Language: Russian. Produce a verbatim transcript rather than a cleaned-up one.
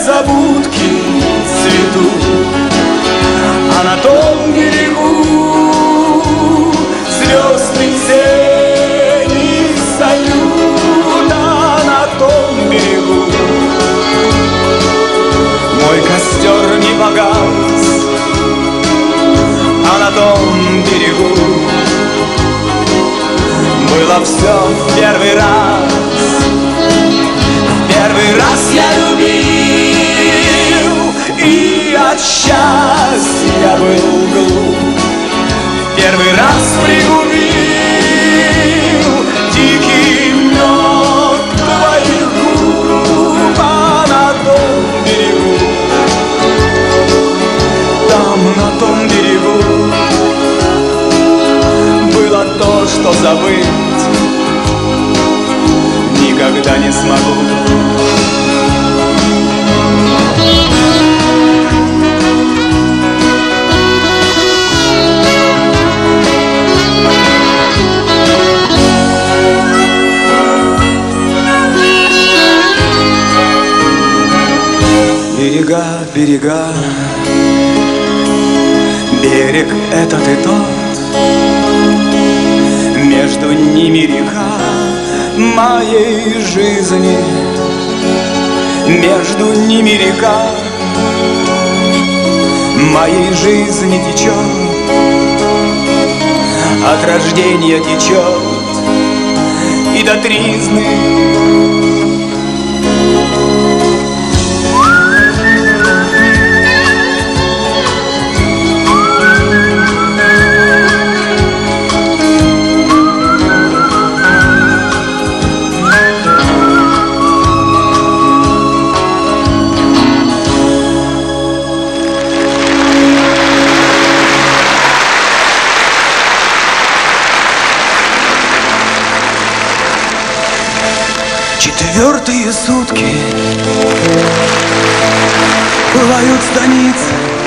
незабудки цветут, а на том берегу звездные тени встают, а на том берегу мой костер не погас, а на том берегу было все в первый раз. Первый раз я любил, и от счастья был глуп. Первый раз пригубил дикий мед твоих губ, а на том берегу, там на том берегу было то, что забыть никогда не смогу. Берега, берега, берег этот и тот, между ними река моей жизни, между ними река моей жизни течет, от рождения течет и до тризны. Четвертые сутки пылают станицы,